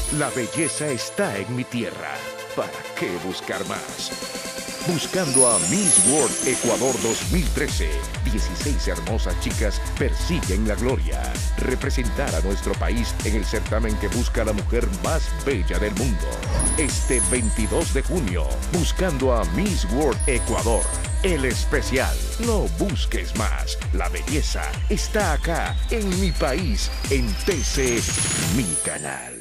La belleza está en mi tierra. ¿Para qué buscar más? Buscando a Miss World Ecuador 2013, 16 hermosas chicas persiguen la gloria. Representar a nuestro país en el certamen que busca a la mujer más bella del mundo. Este 22 de junio, buscando a Miss World Ecuador. El especial. No busques más. La belleza está acá, en mi país, en TC, mi canal.